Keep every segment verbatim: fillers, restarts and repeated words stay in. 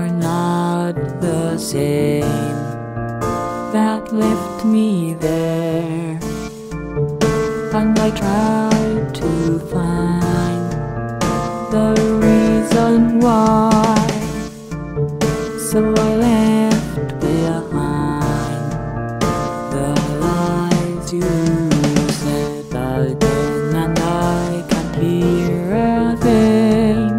you're not the same that left me there. And I tried to find the reason why, so I left behind the lies you said again, and I can't hear a thing.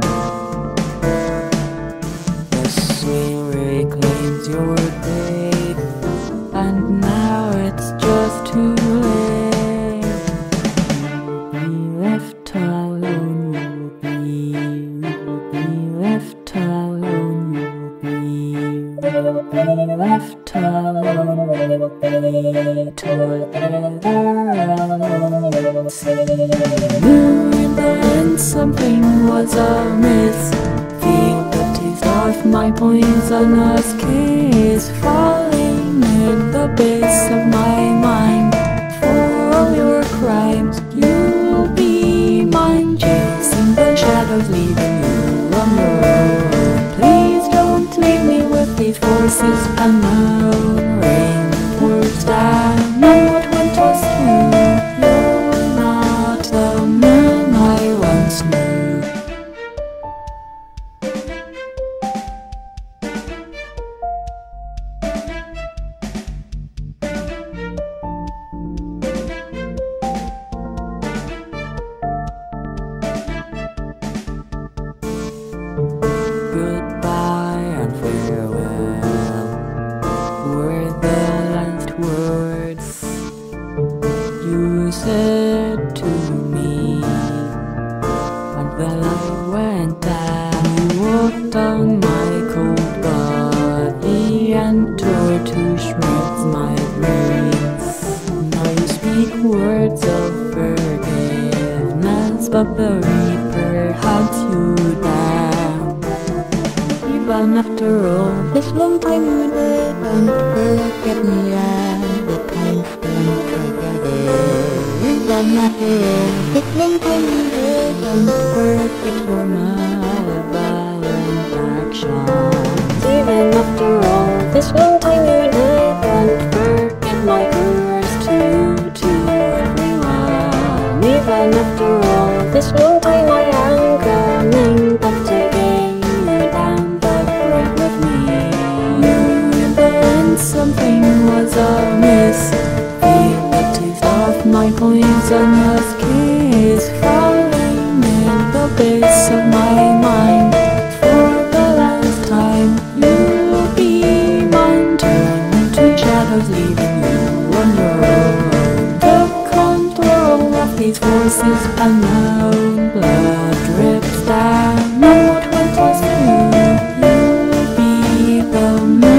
The swing reclaims your faith, and now it's just too late. You'll be left alone, you'll be, you'll be left alone, you'll be, you'll be left alone, you'll be together alone, you'll see. Knew in the end something was amiss. Feel the taste of my poisonous kiss falling in the base of my mind. For all your crimes, you'll be mine, chasing the shadows, leaving you on your own. Please don't leave me with these forces unknown. Rain pours down on what went was true. You're not the man I once knew. Goodbye and farewell were the last words you said to me. And the light went down, you walked on my cold body and tore to shreds my dreams. Now you speak words of forgiveness, but the reaper hunts you down. Even after all this long time, you didn't forget me, and the time spent together. Even after all this long time, you didn't forget your malevolent actions. Even after all this long time, you didn't forget my words to you, to everyone. Even after all this long time, I am coming back to gain you down the road with me. Knew in the end something was amiss. Feel the taste of my poisonous kiss falling in the base of my mind. For the last time, you'll be mine, turning to shadows, leaving you on your own. The control of these forces unknown, blood drips down on what went was true. You'll be the man